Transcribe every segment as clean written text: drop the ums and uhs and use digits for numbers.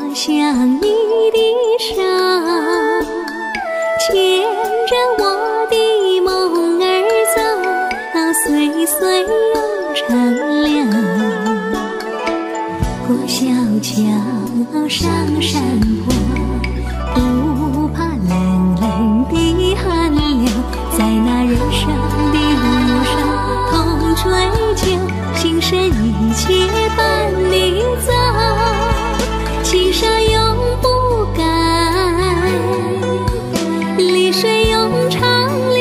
向你的手，牵着我的梦儿走，岁岁又长流。过小桥上山坡，不怕冷冷的寒流，在那人生的路上同追究，今生一切伴你走，情深永不改，泪水永长流。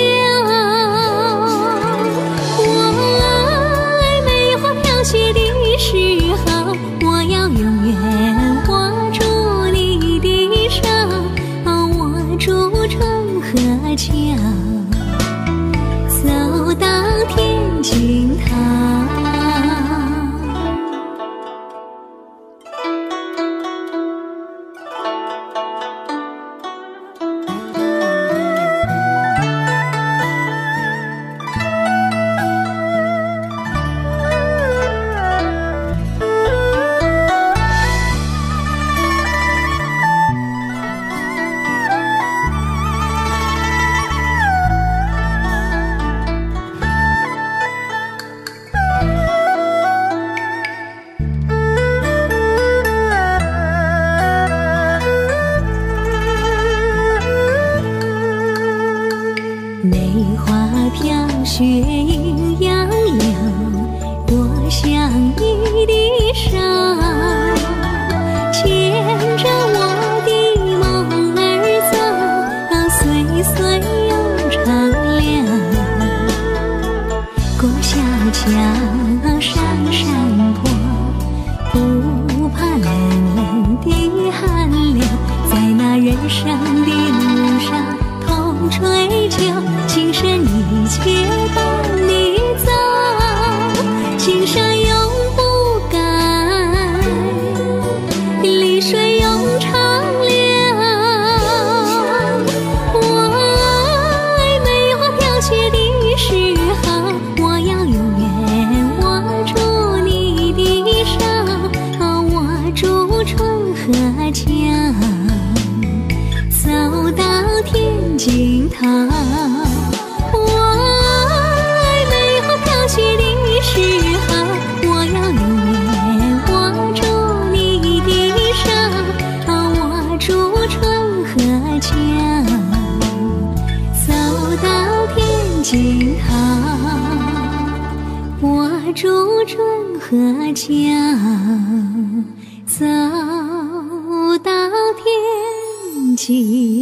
我爱梅花飘雪的时候，我要永远握住你的手，握住春和秋，走到天尽头。梅花飘雪阴阳流，我向你的手，牵着我的梦儿走，岁岁又长流。过小桥上山坡，不怕冷冷的寒流，在那人生的路上同追究，今生一切伴你走，情深永不改，泪水永长流。我爱梅花飘雪的时候，我要永远握住你的手，握住春和秋，走到天尽头。我爱梅花飘雪的时候，我要永远握住你的手，握住春和秋，走到天尽头，握住春和秋，走到天尽